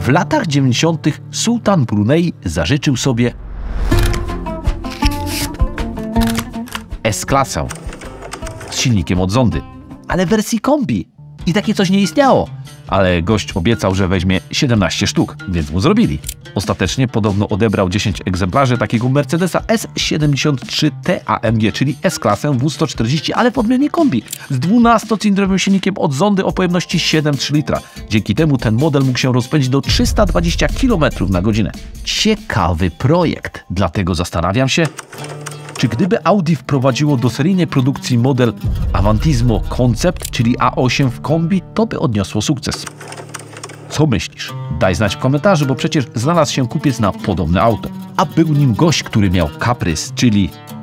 W latach 90. sułtan Brunei zażyczył sobie S-klasę z silnikiem od zondy, ale w wersji kombi. I takie coś nie istniało. Ale gość obiecał, że weźmie 17 sztuk, więc mu zrobili. Ostatecznie podobno odebrał 10 egzemplarzy takiego Mercedesa S73T AMG, czyli S-klasę W140, ale w odmianie kombi, z 12-cylindrowym silnikiem od zondy o pojemności 7,3 litra. Dzięki temu ten model mógł się rozpędzić do 320 km na godzinę. Ciekawy projekt, dlatego zastanawiam się, czy gdyby Audi wprowadziło do seryjnej produkcji model Avantismo Concept, czyli A8 w kombi, to by odniosło sukces. Co myślisz? Daj znać w komentarzu, bo przecież znalazł się kupiec na podobne auto. A był nim gość, który miał kaprys, czyli